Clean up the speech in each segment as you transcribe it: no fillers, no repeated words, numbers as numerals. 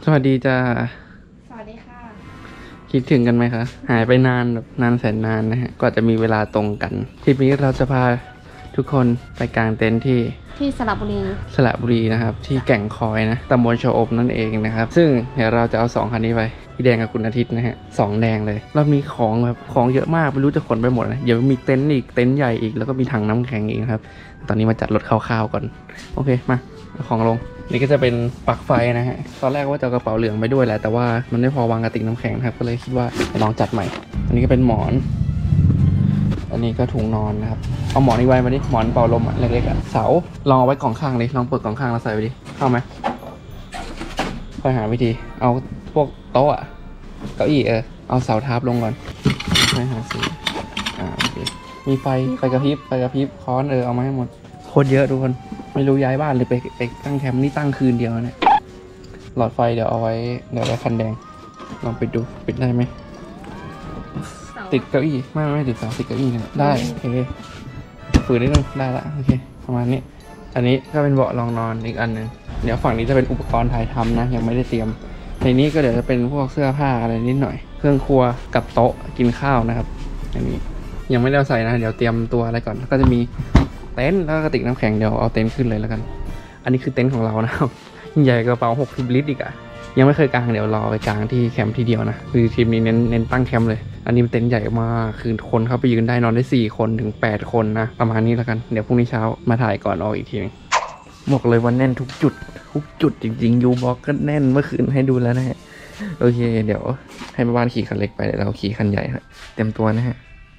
สวัสดีจ้าสวัสดีค่ะคิดถึงกันไหมคะหายไปนานแบบนานแสนนานนะฮะกว่าจะมีเวลาตรงกันทริปนี้เราจะพาทุกคนไปกางเต็นท์ที่สระบุรีนะครับที่แก่งคอยนะตำบลชะอมนั่นเองนะครับซึ่งเดี๋ยวเราจะเอา2 คันนี้ไปพี่แดงกับคุณอาทิตย์นะฮะ2 แดงเลยรอบนี้ของแบบของเยอะมากไม่รู้จะขนไปหมดนะเดี๋ยวมีเต็นท์อีกเต็นท์ใหญ่อีกแล้วก็มีถังน้ำแข็งอีกนะครับตอนนี้มาจัดรถคร่าวๆก่อนโอเคมาเอาของลงนี่ก็จะเป็นปลั๊กไฟนะฮะตอนแรกว่าจะเอากระเป๋าเหลืองไปด้วยแหละแต่ว่ามันไม่พอวางกระติกน้ำแข็งครับก็เลยคิดว่าจะลองจัดใหม่อันนี้ก็เป็นหมอนอันนี้ก็ถุงนอนนะครับเอาหมอนอีกใบมาดิหมอนเป่าลมอ่ะเล็กๆอ่ะเสาลองเอาไว้กองข้างเลยลองเปิดกองข้างแล้วใส่ไปดิเข้าไหมค่อยหาวิธีเอาพวกโต๊ะเก้าอี้เอาเสาทับลงก่อนไม่หาซื้อโอเคมีไฟกระพริบค้อนเอามาให้หมดโคตรเยอะทุกคนไม่รู้ย้ายบ้านหรือไปตั้งแคมป์นี่ตั้งคืนเดียวเนี่ยหลอดไฟเดี๋ยวเอาไว้คันแดงลองปิดดูปิดได้ไหมติดเก้าอี้ไม่ติดเสาติดเก้าอี้เนี่ยได้โอเคฝืนนิดนึงได้ละโอเคประมาณนี้อันนี้ก็เป็นเบาะรองนอนอีกอันหนึ่งเดี๋ยวฝั่งนี้จะเป็นอุปกรณ์ถ่ายทำนะยังไม่ได้เตรียมในนี้ก็เดี๋ยวจะเป็นพวกเสื้อผ้าอะไรนิดหน่อยเครื่องครัวกับโต๊ะกินข้าวนะครับอันนี้ยังไม่ได้เอาใส่นะเดี๋ยวเตรียมตัวอะไรก่อนก็จะมีเต็นท์แล้วก็กระติกน้ำแข็งเดี๋ยวเอาเต็นท์ขึ้นเลยแล้วกันอันนี้คือเต็นท์ของเรานะครับใหญ่กระเป๋า60 ลิตรอีกอะยังไม่เคยกางเดี๋ยวรอไปกางที่แคมป์ทีเดียวนะคือทีมนี้เน้นตั้งแคมป์เลยอันนี้เป็นเต็นท์ใหญ่มากคือคนเข้าไปยืนได้นอนได้4 คนถึง8 คนนะประมาณนี้แล้วกันเดี๋ยวพรุ่งนี้เช้ามาถ่ายก่อนออกอีกทีนึงบอกเลยว่าแน่นทุกจุดจริงๆยูบ็อกก็แน่นเมื่อคืนให้ดูแล้วนะฮะโอเคเดี๋ยวให้แม่บ้านขี่คันเล็กไปเดี๋ยวเราขี่คันใหญ่เต็มตัวนะฮะ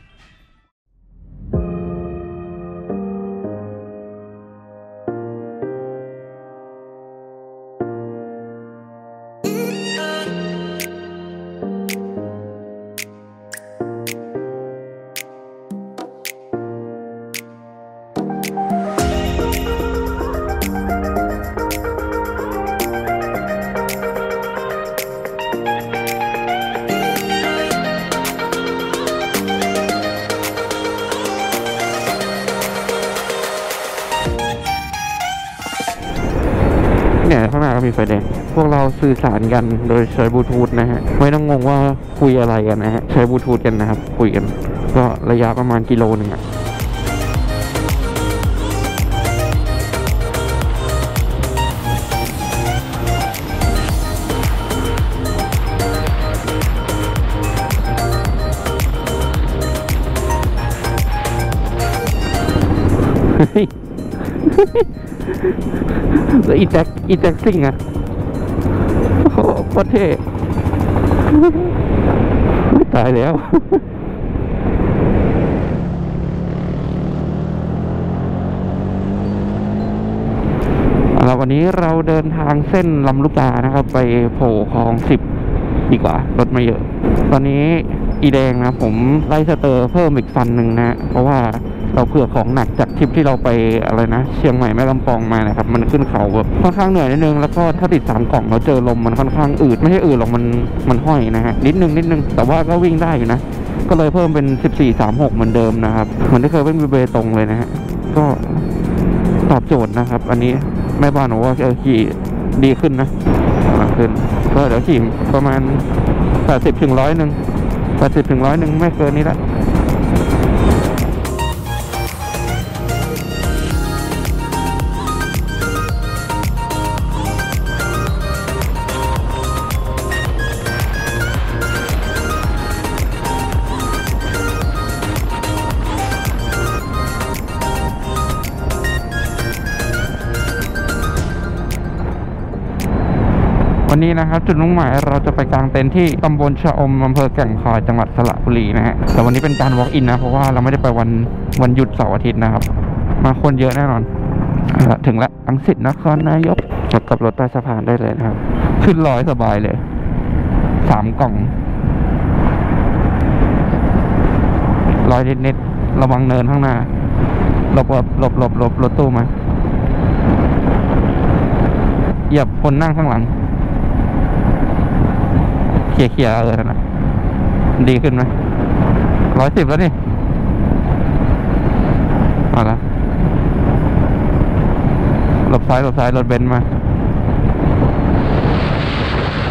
เนี่ยข้างหน้าก็มีไฟแดงพวกเราสื่อสารกันโดยใช้บลูทูธนะฮะไม่ต้องงงว่าคุยอะไรกันนะฮะใช้บลูทูธกันนะครับคุยกันก็ระยะประมาณกิโลนึงอะแล้วอีแจ็คซิ่งอะโอ้โหโคตรเท่ตายแล้วแล้ววันนี้เราเดินทางเส้นลำลูกกานะครับไปโผล่คลอง10ดีกว่ารถไม่เยอะตอนนี้อีแดงนะผมไล่สเตอร์เพิ่มอีกฟันหนึ่งนะเพราะว่าเราเผื่อของหนักจากทริปที่เราไปอะไรนะเชียงใหม่แม่ลำปองมานะครับมันขึ้นเขาแบบค่อนข้างเหนื่อยนิดนึงแล้วก็ถ้าติด3 กล่องเราเจอลมมันค่อนข้างอืดไม่ใช่อืดหรอกมันห้อยนะฮะนิดนึงแต่ว่าก็วิ่งได้อยู่นะก็เลยเพิ่มเป็น1436เหมือนเดิมนะครับเหมือนที่เคยเป็นเบตงเลยนะฮะก็ตอบโจทย์นะครับอันนี้แม่บ้านบอกว่าขี่ดีขึ้นนะกำลังขึ้นก็เดี๋ยวขี่ประมาณ80 ถึง 100 นึง80 ถึง 100 นึงไม่เกินนี้ละวันนี้นะครับจุดมุ่งหมายเราจะไปกางเต็นท์ที่ตำบลชะอมอำเภอแก่งคอยจังหวัดสระบุรีนะฮะแต่วันนี้เป็นการ walk in นะเพราะว่าเราไม่ได้ไปวันหยุดเสาร์อาทิตย์นะครับมาคนเยอะแน่นอนถึงละรังสิตนครนายกกับรถใต้สะพานได้เลยนะครับขึ้น100สบายเลย3 กล่อง100 นิดระวังเนินข้างหน้าหลบรถตู้มาเหยียบคนนั่งข้างหลังเขี่ยนะดีขึ้นไหม110แล้วนี่เอาละหลบซ้ายรถเบนซ์มา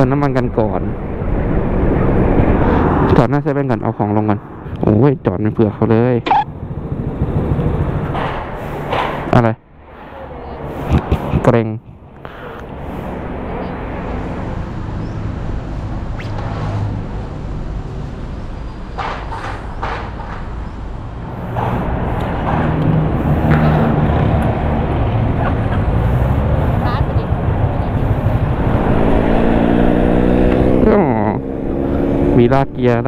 มน้ำมันกันก่อนจอดหน้าเซเว่นกันเอาของลงกันโอ้ยจอดเป็นเผื่อเขาเลยอะไรเกรงมีลากเกียร์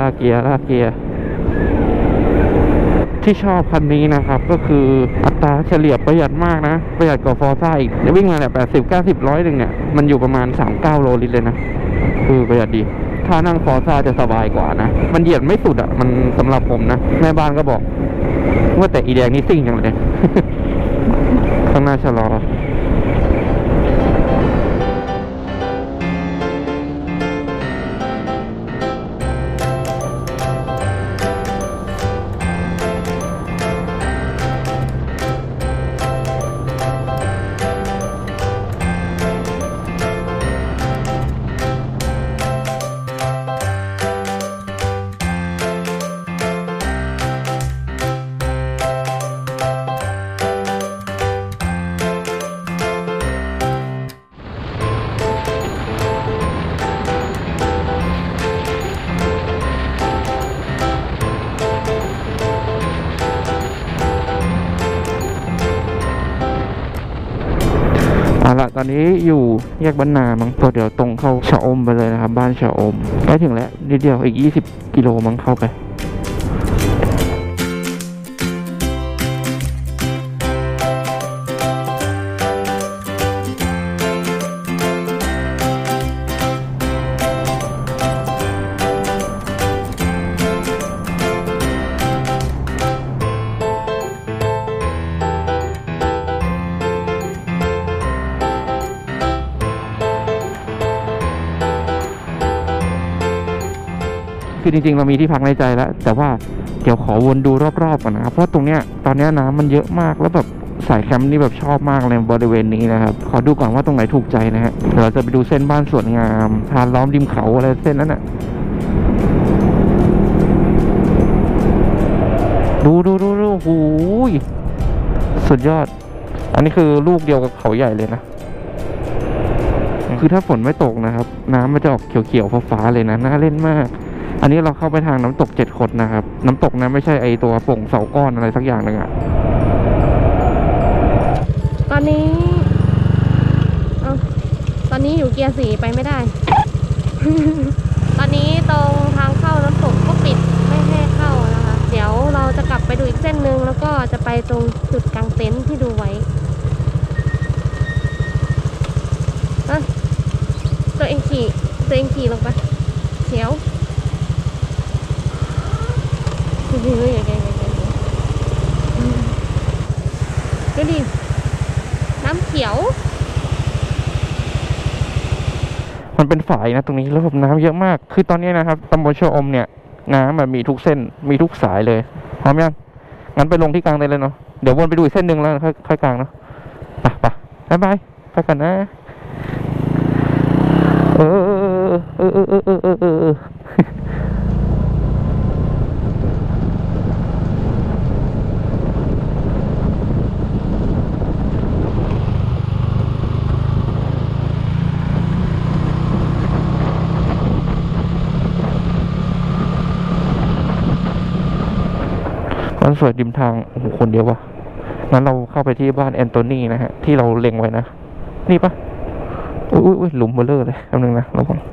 ที่ชอบคันนี้นะครับก็คืออัตราเฉลี่ยประหยัดมากนะประหยัดกว่าฟอร์ซ่าอีกวิ่งมาเนี่ย80 90 100เนี่ยมันอยู่ประมาณ39 โลลิตรเลยนะคือประหยัดดีถ้านั่งฟอร์ซ่าจะสบายกว่านะมันเหยียดไม่สุดอ่ะมันสำหรับผมนะแม่บ้านก็บอกว่าแต่อีแดงนี่ซิ่งจังเลย ข้างหน้าชะลอเอาละตอนนี้อยู่แยกบ้านนามั้งก็เดี๋ยวตรงเข้าชะอมไปเลยนะครับบ้านชะอมใกล้ถึงแล้วนิดเดียวอีก20 กิโลมั้งเข้าไปคือจริงๆเรามีที่พักในใจแล้วแต่ว่าเดี๋ยวขอวนดูรอบๆก่อนนะครับเพราะตรงเนี้ยตอนนี้น้ำมันเยอะมากแล้วแบบสายแคมป์นี่แบบชอบมากเลยบริเวณนี้นะครับขอดูก่อนว่าตรงไหนถูกใจนะฮะเดี๋ยวเราจะไปดูเส้นบ้านสวนงามทานล้อมริมเขาอะไรเส้นนั้นน่ะดูโอ้ยสุดยอดอันนี้คือลูกเดียวกับเขาใหญ่เลยนะคือถ้าฝนไม่ตกนะครับน้ำมันจะออกเขียวๆฟ้าๆเลยนะน่าเล่นมากอันนี้เราเข้าไปทางน้ำตก7 ขดนะครับน้ำตกนั้นไม่ใช่ไอตัวโป่งเสาก้อนอะไรสักอย่างหนึ่งอะตอนนี้อยู่เกียร์4ไปไม่ได้ ตอนนี้ตรงทางเข้าน้ำตกก็ปิดไม่ให้เข้านะคะเดี๋ยวเราจะกลับไปดูอีกเส้นหนึ่งแล้วก็จะไปตรงจุดกางเต็นท์ที่ดูไว้ตัวเองขี่ลงไปเขียวดูดิน้ำเขียวมันเป็นฝายนะตรงนี้แล้วแบบน้ำเยอะมากคือตอนนี้นะครับตำบลชะอมเนี่ยน้ำแบบมีทุกเส้นมีทุกสายเลยพร้อมยังงั้นไปลงที่กลางเลยเนาะเดี๋ยววนไปดูอีกเส้นหนึ่งแล้วค่อยกลางเนาะไปบายไปกันนะมันสวยริมทางโอ้โหคนเดียววะงั้นเราเข้าไปที่บ้านแอนโทนีนะฮะที่เราเล็งไว้นะนี่ปะอุ้ยหลุมเบลอเลยแป๊บนึงนะระวัง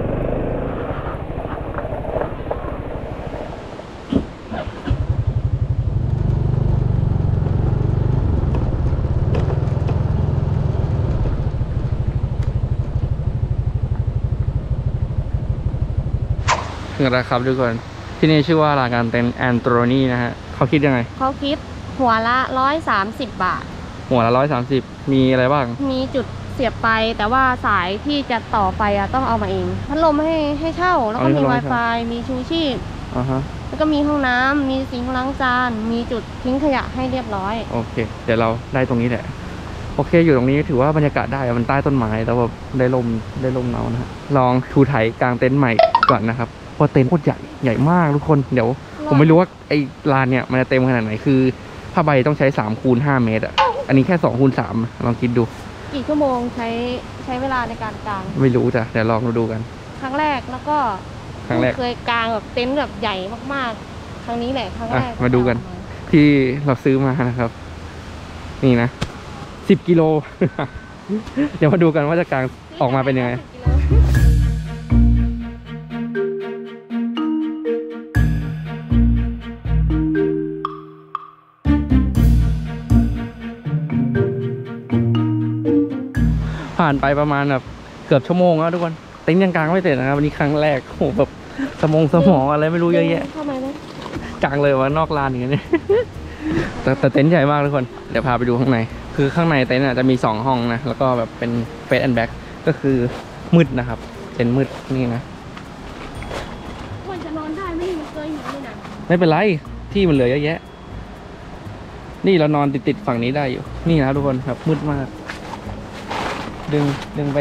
ถึงแล้วครับทุกคนที่นี่ชื่อว่าร้านการเต็นท์แอนโทนีนะฮะเขาคิดยังไงเขาคิดหัวละ130 บาทหัวละ130มีอะไรบ้างมีจุดเสียบไปแต่ว่าสายที่จะต่อไปต้องเอามาเองพัดลมให้เช่าแล้วก็มี Wi-Fi มีชูชีพแล้วก็มีห้องน้ำมีซิงค์ล้างจานมีจุดทิ้งขยะให้เรียบร้อยโอเคเดี๋ยวเราได้ตรงนี้แหละโอเคอยู่ตรงนี้ถือว่าบรรยากาศได้มันใต้ต้นไม้แล้วแบบได้ลมเนานะฮะลองทูไถกลางเต็นท์ใหม่ก่อนนะครับเพราะเต็นท์โคตรใหญ่มากทุกคนเดี๋ยวผมไม่รู้ว่าไอ้ลานเนี่ยมันจะเต็มขนาดไหนคือผ้าใบต้องใช้3 คูณ 5 เมตรอ่ะอันนี้แค่2 คูณ 3ลองคิดดูกี่ชั่วโมงใช้เวลาในการกางไม่รู้จ้ะเดี๋ยวลองดูกันครั้งแรกแล้วก็เคยกางแบบเต็นท์แบบใหญ่มากๆครั้งนี้แหละครั้งแรกมาดูกันที่เราซื้อมานะครับนี่นะ10 กิโล เดี๋ยวมาดูกันว่าจะกางออกมาเป็นยังไงผ่านไปประมาณแบบเกือบชั่วโมงแล้วทุกคนเต็นท์ยังกางไม่เสร็จนะครับวันนี้ครั้งแรกโอ้โหแบบสมองอะไรไม่รู้เยอะแยะกางเลยว่านอกลานอย่างเงี้ยแต่เต็นท์ใหญ่มากทุกคนเดี๋ยวพาไปดูข้างในคือข้างในเต็นท์จะมี2 ห้องนะแล้วก็แบบเป็นเฟสแอนด์แบ็กก็คือมืดนะครับเต็นท์มืดนี่นะควรจะนอนได้ไม่เคยเห็นเลยนะไม่เป็นไรที่มันเหลือเยอะแยะนี่เรานอนติดฝั่งนี้ได้อยู่นี่นะทุกคนแบบมืดมากดึงไป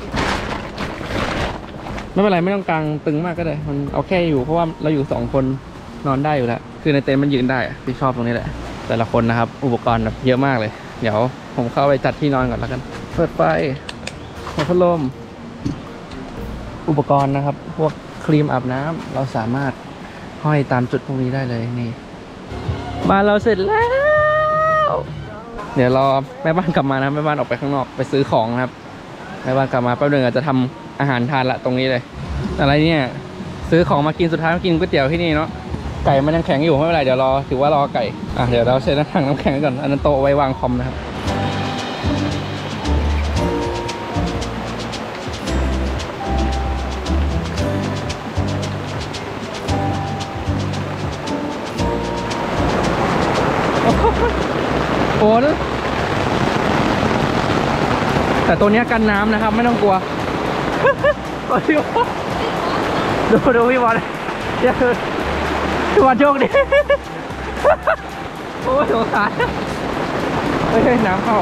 ไม่เป็นไรไม่ต้องกางตึงมากก็ได้มันเอาแค่อยู่เพราะว่าเราอยู่2 คนนอนได้อยู่แล้วคือในเต็นท์มันยืนได้ที่ชอบตรงนี้แหละแต่ละคนนะครับอุปกรณ์แบบเยอะมากเลยเดี๋ยวผมเข้าไปจัดที่นอนก่อนแล้วกันเปิดไฟพัดลมอุปกรณ์นะครับพวกครีมอาบน้ำเราสามารถห้อยตามจุดพวกนี้ได้เลยนี่บ้านเราเสร็จแล้วเดี๋ยวรอแม่บ้านกลับมานะแม่บ้านออกไปข้างนอกไปซื้อของนะครับแม่บ้านกลับมาแป๊บนึงอาจจะทำอาหารทานละตรงนี้เลยอะไรเนี่ยซื้อของมากินสุดท้ายมากินก๋วยเตี๋ยวที่นี่เนาะไก่มันยังแข็งอยู่ไม่เป็นไรเดี๋ยวรอถือว่ารอไก่เดี๋ยวเราใช้ถังน้ำแข็งก่อนอันนั้นโต๊ะไว้วางคอมนะครับโอ้ยแต่ตัวนี้กันน้ำนะครับไม่ต้องกลัวดูพี่บอลพี่บอลโชคดีโอ้ยสงสารไม่ใช่น้ำเข้า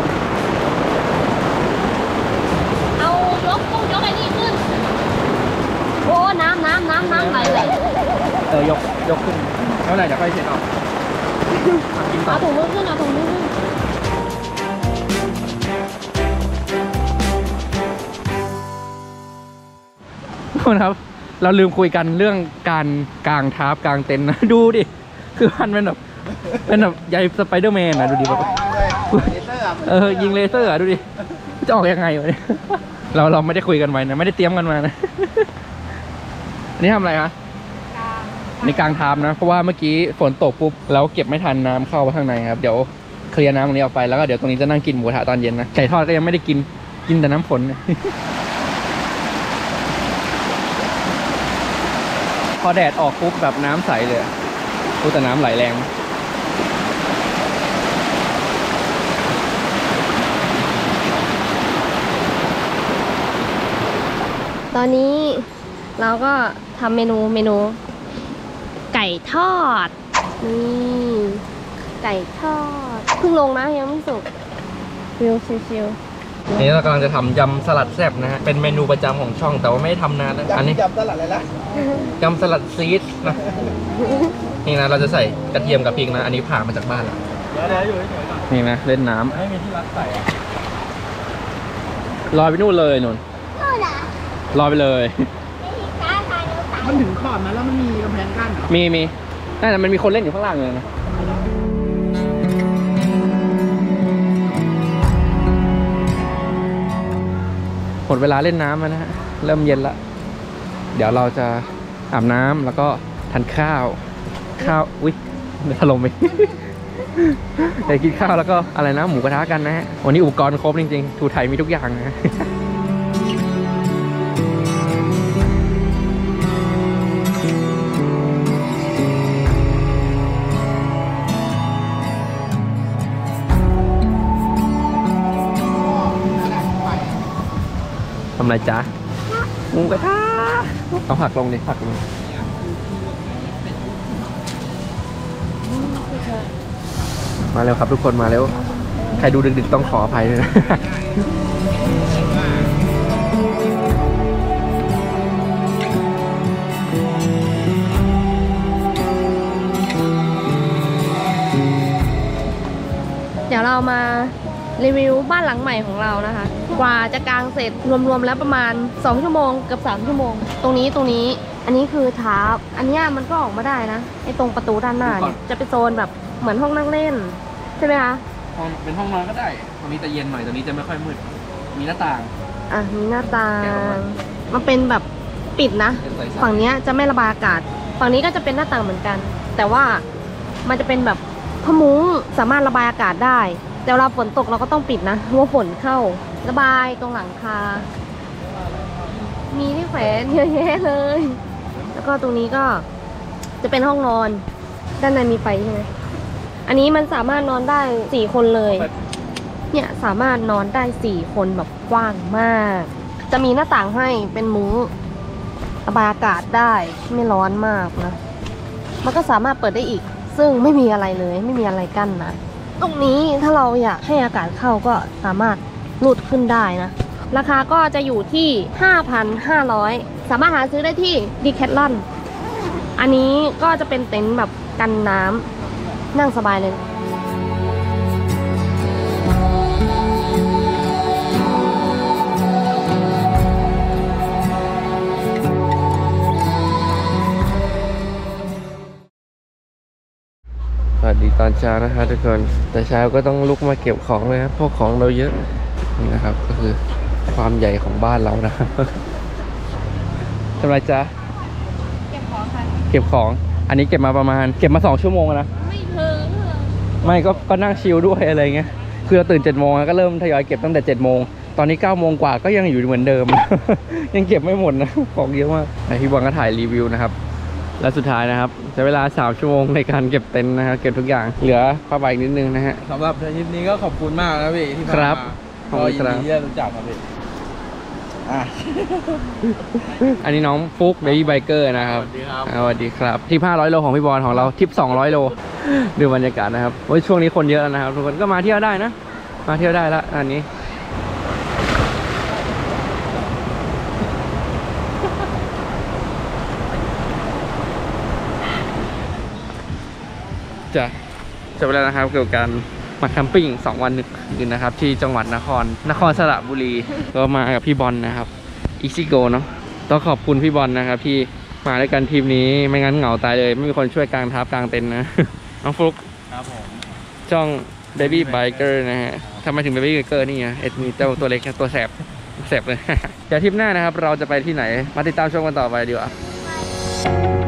เอายกไอ้นี่ขึ้นโอ้น้ำไหลเลยยกขึ้นเท่าไหร่เดี๋ยวค่อยเช็ดออกเอาถุงมือขึ้นครับเราลืมคุยกันเรื่องการกางทับกางเต็นท์นะดูดิคือมันเป็นแบบใยสไปเดอร์แมนนะดูดิแบบยิงเลเซอร์ดูดิจะออกยังไงวะเนี่ยเราไม่ได้คุยกันไว้นะไม่ได้เตรียมกันมานะอันนี้ทำอะไรคะในกลางทับนะเพราะว่าเมื่อกี้ฝนตกปุ๊บแล้วเก็บไม่ทันน้ำเข้าไปข้างในครับเดี๋ยวเคลียร์น้ำตรงนี้ออกไปแล้วก็เดี๋ยวตรงนี้จะนั่งกินหมูกระทะตอนเย็นนะไก่ทอดก็ยังไม่ได้กินแต่น้ำฝนพอแดดออกปุ๊บแบบน้ำใสเลยแต่น้ำไหลแรงตอนนี้เราก็ทำเมนูไก่ทอดนี่ไก่ทอดเพิ่งลงนะยังไม่สุกชิวนี่เรากำลังจะทำยำสลัดแซ่บนะฮะเป็นเมนูประจำของช่องแต่ว่าไม่ได้ทำนานแล้วอันนี้ยำสลัดอะไรนะยำสลัดซีดนะนี่นะเราจะใส่กระเทียมกับพริกนะอันนี้ผ่ามาจากบ้านแล้วอยู่เฉยๆนี่นะเล่นน้ำไม่มีที่รักใส่ลอยไปนู่นเลยนนลอยไปเลยมันถึงขอบนะแล้วมันมีกำแพงกั้นเหรอมีน่าจะมันมีคนเล่นอยู่ข้างล่างเลยนะหมดเวลาเล่นน้ำแล้วนะฮะเริ่มเย็นละเดี๋ยวเราจะอาบน้ำแล้วก็ทานข้าวอุ๊ยถล่มไปเดี๋ยวกินข้าวแล้วก็อะไรนะหมูกระทะกันนะฮะวันนี้อุปกรณ์ครบจริงๆทูไทยมีทุกอย่างนะทำไรจ๊ะหมูกระทะเอาผักลงดิผักลงมาเร็วครับทุกคนมาเร็วใครดูดึกๆต้องขออภัยด้วยนะเดี๋ยวเรามารีวิวบ้านหลังใหม่ของเรานะคะ กว่าจะกางเสร็จรวมๆแล้วประมาณ2 ชั่วโมงกับ3 ชั่วโมงตรงนี้อันนี้คือทาร์ปอันนี้มันก็ออกมาได้นะไอ้ตรงประตูด้านหน้าเนี่ยจะเป็นโซนแบบเหมือนห้องนั่งเล่นใช่ไหมคะเป็นห้องนอนก็ได้ตรงนี้จะเย็นหน่อยตรงนี้จะไม่ค่อยมืดมีหน้าต่างมีหน้าต่าแกะออกมางมันเป็นแบบปิดนะเป็นใสๆฝั่งเนี้ยจะไม่ระบายอากาศฝั่งนี้ก็จะเป็นหน้าต่างเหมือนกัน แต่ว่ามันจะเป็นแบบผ้ามุ้งสามารถระบายอากาศได้แต่เวลาฝนตกเราก็ต้องปิดนะเพราะว่าฝนเข้าระบายตรงหลังคา มีที่แขวนเยอะแยะเลย แล้วก็ตรงนี้ก็จะเป็นห้องนอน ด้านในมีไฟใช่ไหมอันนี้มันสามารถนอนได้4 คนเลย เนี่ยสามารถนอนได้4 คนแบบกว้างมาก จะมีหน้าต่างให้เป็นมุ้งระบายอากาศได้ไม่ร้อนมากนะ มันก็สามารถเปิดได้อีก ซึ่งไม่มีอะไรเลยไม่มีอะไรกั้นนะ ตรงนี้ถ้าเราอยากให้อากาศเข้าก็สามารถรูดขึ้นได้นะ ราคาก็จะอยู่ที่ 5,500 สามารถหาซื้อได้ที่ Decathlon อันนี้ก็จะเป็นเต็นท์แบบกันน้ำนั่งสบายเลยสวัสดีตอนเช้านะครับทุกคนแต่เช้าก็ต้องลุกมาเก็บของเลยครับเพราะของเราเยอะนี่นะครับก็คือความใหญ่ของบ้านเรานะครับ ทำไรจ๊ะเก็บของค่ะเก็บของอันนี้เก็บมาประมาณเก็บมา2 ชั่วโมงนะไม่ถึงไม่ก็นั่งชิลด้วยอะไรเงี้ยคือเราตื่น7 โมงก็เริ่มทยอยเก็บตั้งแต่7 โมงตอนนี้9 โมงกว่าก็ยังอยู่เหมือนเดิม ยังเก็บไม่หมดนะของเยอะมากพี่บอลก็ถ่ายรีวิวนะครับและสุดท้ายนะครับใช้เวลา3 ชั่วโมงในการเก็บเต็นท์นะครับเก็บทุกอย่างเหลือผ้าใบนิดนึงนะฮะสำหรับทริปนี้ก็ขอบคุณมากนะพี่ที่พาครับมาก็ยินดีที่ได้รู้จักครับพี่อันนี้น้องฟุกเบบี้ไบเกอร์นะครับสวัสดีครับสวัสดีครับทริป500 โลของพี่บอลของเราทริป200 โลดูบรรยากาศนะครับโอ้ยช่วงนี้คนเยอะนะครับทุกคนก็มาเที่ยวได้นะมาเที่ยวได้ละอันนี้จะจบแล้วนะครับเกี่ยวกับการมาแคมปิ้ง2 วัน1 คืนนะครับที่จังหวัดนครสระบุรี ก็มากับพี่บอลนะครับอีซิโกเนาะต้องขอบคุณพี่บอลนะครับที่มาด้วยกันทีมนี้ไม่งั้นเหงาตายเลยไม่มีคนช่วยกางทับกางเต็นท์นะ น้องฟลุกครับผมช่อง Baby Biker นะฮะทำไมถึง Baby Biker นี่ไงมีเจ้าตัวเล็กตัวแสบเลย เดี๋ยวทริปหน้านะครับเราจะไปที่ไหนมาติดตามชมกันต่อไปดีกว่า